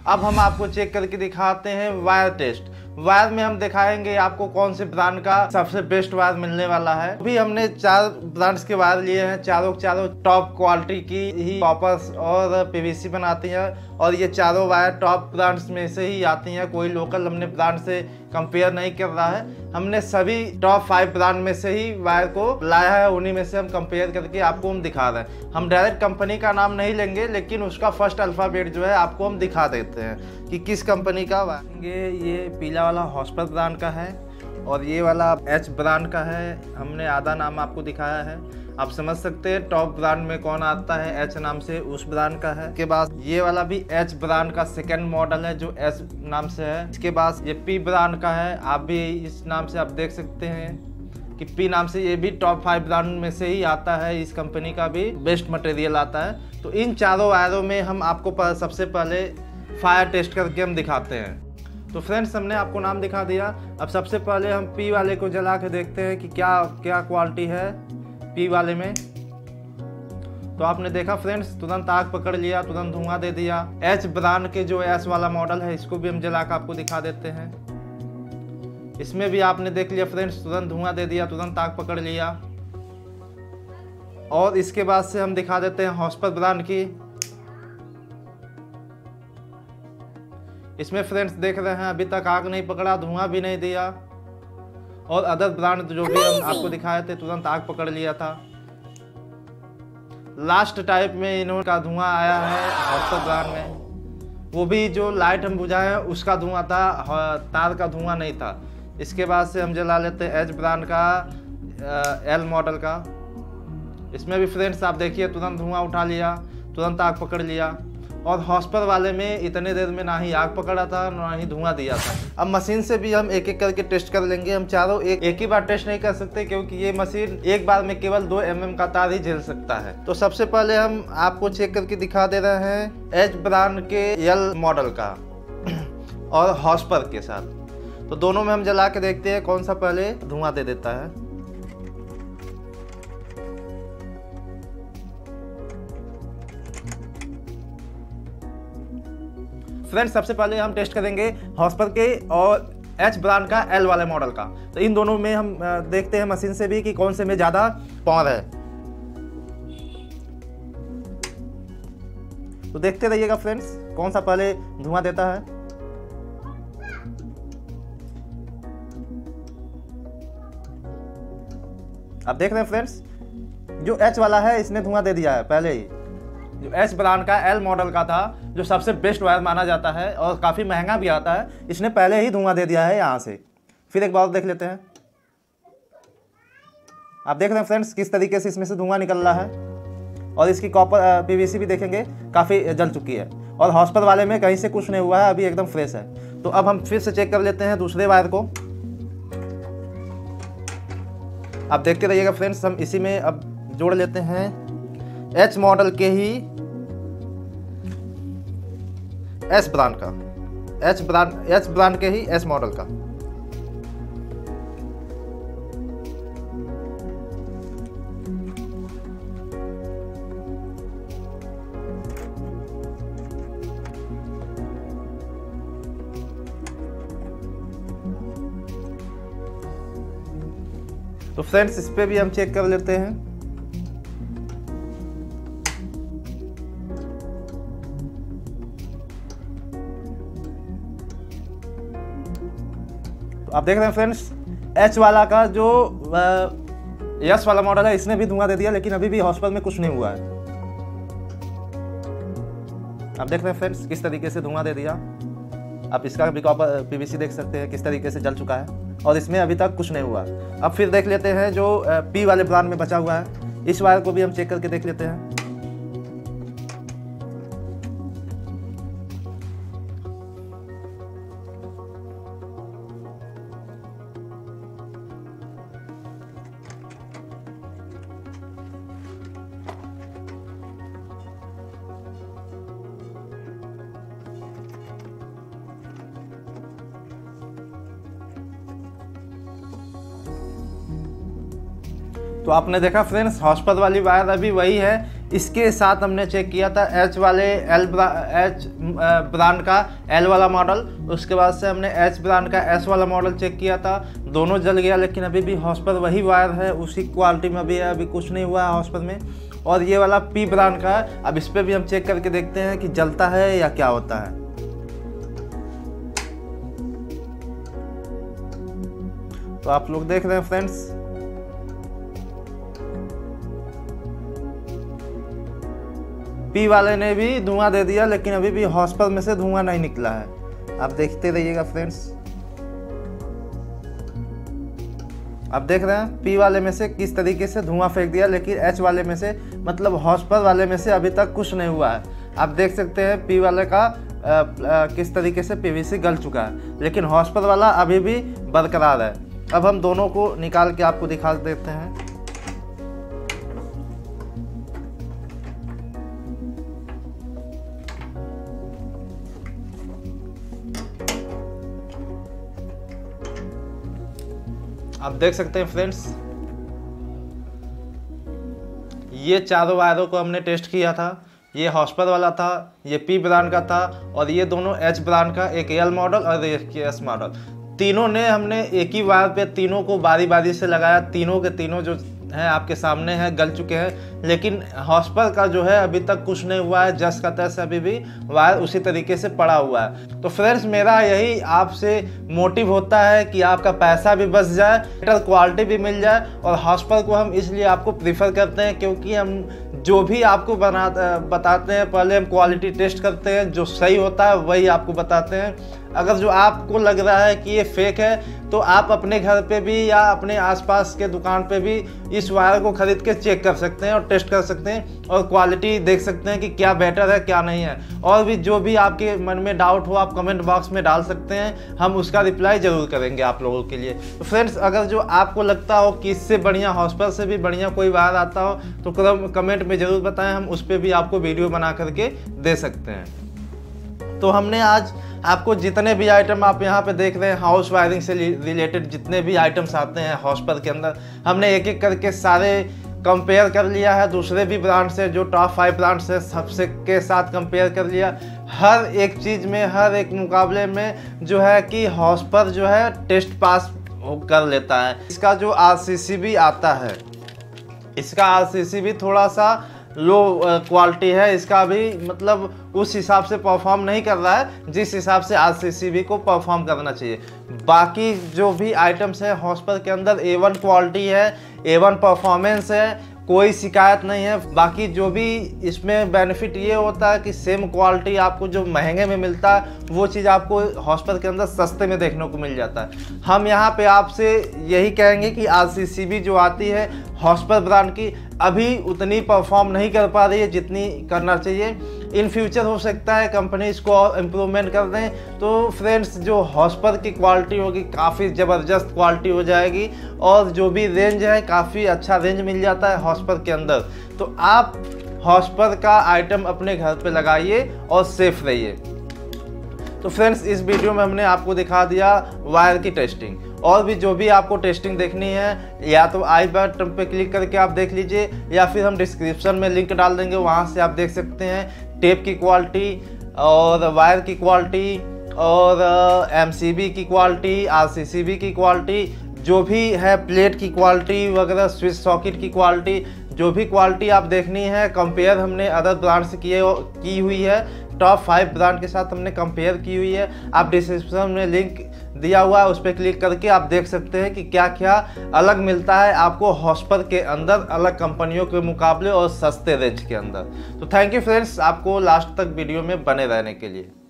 अब हम आपको चेक करके दिखाते हैं वायर टेस्ट। वायर में हम दिखाएंगे आपको कौन से ब्रांड का सबसे बेस्ट वायर मिलने वाला है। अभी हमने 4 ब्रांड्स के वायर लिए हैं, चारों टॉप क्वालिटी की ही कॉपर्स और पीवीसी बनाती हैं और ये चारों वायर टॉप ब्रांड्स में से ही आती हैं। कोई लोकल हमने ब्रांड से कंपेयर नहीं कर रहा है, हमने सभी टॉप 5 ब्रांड में से ही वायर को लाया है, उन्हीं में से हम कंपेयर करके आपको हम दिखा रहे हैं। हम डायरेक्ट कंपनी का नाम नहीं लेंगे, लेकिन उसका फर्स्ट अल्फ़ाबेट जो है आपको हम दिखा देते हैं कि किस कंपनी का वायर। ये पीला वाला हॉस्पर ब्रांड का है और ये वाला एच ब्रांड का है। हमने आधा नाम आपको दिखाया है, आप समझ सकते हैं टॉप ब्रांड में कौन आता है, एच नाम से उस ब्रांड का है। इसके बाद ये वाला भी एच ब्रांड का सेकंड मॉडल है जो एच नाम से है। इसके बाद ये पी ब्रांड का है, आप भी इस नाम से आप देख सकते हैं कि पी नाम से ये भी टॉप 5 ब्रांड में से ही आता है। इस कंपनी का भी बेस्ट मटेरियल आता है। तो इन चारों वायरों में हम आपको सबसे पहले फायर टेस्ट करके हम दिखाते हैं। तो फ्रेंड्स, हमने आपको नाम दिखा दिया। अब सबसे पहले हम पी वाले को जला के देखते हैं कि क्या क्वालिटी है पी वाले में। तो आपने देखा फ्रेंड्स, तुरंत आग पकड़ लिया, तुरंत धुआं दे दिया। एच ब्रांड के जो एस वाला मॉडल है इसको भी हम जला के आपको दिखा देते हैं। इसमें भी आपने देख लिया फ्रेंड्स, तुरंत धुआं दे दिया, तुरंत आग पकड़ लिया। और इसके बाद से हम दिखा देते हैं हॉस्पर ब्रांड की। इसमें फ्रेंड्स देख रहे हैं अभी तक आग नहीं पकड़ा, धुआं भी नहीं दिया। और अदर ब्रांड जो भी हम आपको दिखाए थे तुरंत आग पकड़ लिया था। लास्ट टाइप में इन्होंने का धुआं आया है हॉस्पर ब्रांड में, वो भी जो लाइट हम बुझाए उसका धुआं था, तार का धुआं नहीं था। इसके बाद से हम जला लेते हैं एच ब्रांड का एल मॉडल का। इसमें भी फ्रेंड्स आप देखिए तुरंत धुआं उठा लिया, तुरंत आग पकड़ लिया। और हॉस्पर वाले में इतने देर में ना ही आग पकड़ा था ना ही धुआं दिया था। अब मशीन से भी हम एक एक करके टेस्ट कर लेंगे। हम चारों एक ही बार टेस्ट नहीं कर सकते क्योंकि ये मशीन एक बार में केवल 2 mm का तार ही झेल सकता है। तो सबसे पहले हम आपको चेक करके दिखा दे रहे हैं एच ब्रांड के एल मॉडल का और हॉस्पर के साथ। तो दोनों में हम जला के देखते हैं कौन सा पहले धुआं दे देता है। फ्रेंड्स, सबसे पहले हम टेस्ट करेंगे हॉस्पर के और एच ब्रांड का एल वाले मॉडल का। तो इन दोनों में हम देखते हैं मशीन से भी कि कौन से में ज़्यादा पावर है। तो देखते रहिएगा फ्रेंड्स कौन सा पहले धुआं देता है। आप देख रहे हैं फ्रेंड्स, जो एच वाला है इसने धुआं दे दिया है पहले ही। जो एच ब्रांड का एल मॉडल का था जो सबसे बेस्ट वायर माना जाता है और काफ़ी महंगा भी आता है, इसने पहले ही धुआं दे दिया है यहाँ से। फिर एक बार देख लेते हैं। आप देख रहे हैं फ्रेंड्स किस तरीके से इसमें से धुआं निकल रहा है। और इसकी कॉपर पीवीसी भी देखेंगे काफ़ी जल चुकी है। और हॉस्पर वाले में कहीं से कुछ नहीं हुआ है, अभी एकदम फ्रेश है। तो अब हम फिर से चेक कर लेते हैं दूसरे वायर को। आप देखते रहिएगा फ्रेंड्स, हम इसी में अब जोड़ लेते हैं एच मॉडल के ही एस ब्रांड का, एच ब्रांड के ही एस मॉडल का। तो फ्रेंड्स, इस पे भी हम चेक कर लेते हैं। आप देख रहे हैं फ्रेंड्स, एच वाला का जो यस वाला मॉडल है इसने भी धुआं दे दिया, लेकिन अभी भी हॉस्पर में कुछ नहीं हुआ है। आप देख रहे हैं फ्रेंड्स किस तरीके से धुआं दे दिया। आप इसका भी कॉपर पीवीसी देख सकते हैं किस तरीके से जल चुका है और इसमें अभी तक कुछ नहीं हुआ। अब फिर देख लेते हैं जो पी वाले ब्रांड में बचा हुआ है, इस वायर को भी हम चेक करके देख लेते हैं। तो आपने देखा फ्रेंड्स, हॉस्पर वाली वायर अभी वही है। इसके साथ हमने चेक किया था एच ब्रांड का L वाला मॉडल, उसके बाद से हमने H ब्रांड का S वाला मॉडल चेक किया था, दोनों जल गया, लेकिन अभी भी हॉर्स पावर वही वायर है, उसी क्वालिटी में भी है, अभी कुछ नहीं हुआ है हॉर्स पावर में। और ये वाला P ब्रांड का है, अब इस पर भी हम चेक करके देखते हैं कि जलता है या क्या होता है। तो आप लोग देख रहे हैं फ्रेंड्स, P वाले ने भी धुआं दे दिया, लेकिन अभी भी हॉर्स पावर में से धुआं नहीं निकला है। आप देखते रहिएगा फ्रेंड्स, आप देख रहे हैं P वाले में से किस तरीके से धुआं फेंक दिया, लेकिन H वाले में से मतलब हॉर्स पावर वाले में से अभी तक कुछ नहीं हुआ है। आप देख सकते हैं P वाले का किस तरीके से PVC गल चुका है, लेकिन हॉर्स पावर वाला अभी भी बरकरार है। अब हम दोनों को निकाल के आपको दिखा देते हैं। आप देख सकते हैं फ्रेंड्स, ये चारों वायरों को हमने टेस्ट किया था। ये हॉर्स पावर वाला था, ये P ब्रांड का था, और ये दोनों H ब्रांड का, एक L मॉडल और एक S मॉडल। तीनों ने हमने एक ही वायर पे तीनों को बारी बारी से लगाया। तीनों के तीनों जो हैं आपके सामने हैं, गल चुके हैं, लेकिन हॉर्स पावर का जो है अभी तक कुछ नहीं हुआ है। जस का तस अभी भी वायर उसी तरीके से पड़ा हुआ है। तो फ्रेंड्स, मेरा यही आपसे मोटिव होता है कि आपका पैसा भी बच जाए, बेटर क्वालिटी भी मिल जाए। और हॉर्स पावर को हम इसलिए आपको प्रीफर करते हैं क्योंकि हम जो भी आपको बताते हैं, पहले हम क्वालिटी टेस्ट करते हैं, जो सही होता है वही आपको बताते हैं। अगर जो आपको लग रहा है कि ये फेक है, तो आप अपने घर पे भी या अपने आसपास के दुकान पे भी इस वायर को खरीद के चेक कर सकते हैं और टेस्ट कर सकते हैं, और क्वालिटी देख सकते हैं कि क्या बेटर है क्या नहीं है। और भी जो भी आपके मन में डाउट हो, आप कमेंट बॉक्स में डाल सकते हैं, हम उसका रिप्लाई ज़रूर करेंगे आप लोगों के लिए। तो फ्रेंड्स, अगर जो आपको लगता हो कि इससे बढ़िया, हॉर्स पावर से भी बढ़िया कोई वायर आता हो, तो कमेंट में ज़रूर बताएं, हम उस पर भी आपको वीडियो बना करके दे सकते हैं। तो हमने आज आपको जितने भी आइटम आप यहाँ पे देख रहे हैं, हाउस वायरिंग से रिलेटेड जितने भी आइटम्स आते हैं हॉर्स पावर के अंदर, हमने एक एक करके सारे कंपेयर कर लिया है दूसरे भी ब्रांड से, जो टॉप 5 ब्रांड्स है सबसे के साथ कंपेयर कर लिया। हर एक चीज़ में, हर एक मुकाबले में जो है कि हॉर्स पावर जो है टेस्ट पास कर लेता है। इसका जो RCC भी आता है, इसका RCC भी थोड़ा सा लो क्वालिटी है, इसका भी मतलब उस हिसाब से परफॉर्म नहीं कर रहा है जिस हिसाब से RCC को परफॉर्म करना चाहिए। बाकी जो भी आइटम्स है हॉर्स पावर के अंदर A1 क्वालिटी है, A1 परफॉर्मेंस है, कोई शिकायत नहीं है। बाकी जो भी इसमें बेनिफिट ये होता है कि सेम क्वालिटी आपको जो महंगे में मिलता है, वो चीज़ आपको हॉर्स पावर के अंदर सस्ते में देखने को मिल जाता है। हम यहाँ पे आपसे यही कहेंगे कि RCC जो आती है हॉर्स पावर ब्रांड की, अभी उतनी परफॉर्म नहीं कर पा रही है जितनी करना चाहिए। इन फ्यूचर हो सकता है कंपनी इसको और इम्प्रूवमेंट कर दें, तो फ्रेंड्स जो हॉर्स पावर की क्वालिटी होगी काफ़ी ज़बरदस्त क्वालिटी हो जाएगी, और जो भी रेंज है काफ़ी अच्छा रेंज मिल जाता है हॉर्स पावर के अंदर। तो आप हॉर्स पावर का आइटम अपने घर पे लगाइए और सेफ रहिए। तो फ्रेंड्स, इस वीडियो में हमने आपको दिखा दिया वायर की टेस्टिंग। और भी जो भी आपको टेस्टिंग देखनी है, या तो आई बटन पे क्लिक करके आप देख लीजिए, या फिर हम डिस्क्रिप्शन में लिंक डाल देंगे, वहाँ से आप देख सकते हैं टेप की क्वालिटी और वायर की क्वालिटी और MCB की क्वालिटी, RCC की क्वालिटी, जो भी है प्लेट की क्वालिटी वगैरह, स्विच सॉकेट की क्वालिटी, जो भी क्वालिटी आप देखनी है, कंपेयर हमने अदर ब्रांड से की हुई है। टॉप 5 ब्रांड के साथ हमने कंपेयर की हुई है। आप डिस्क्रिप्शन में लिंक दिया हुआ है, उस पर क्लिक करके आप देख सकते हैं कि क्या क्या अलग मिलता है आपको हॉर्स पावर के अंदर अलग कंपनियों के मुकाबले और सस्ते रेंज के अंदर। तो थैंक यू फ्रेंड्स, आपको लास्ट तक वीडियो में बने रहने के लिए।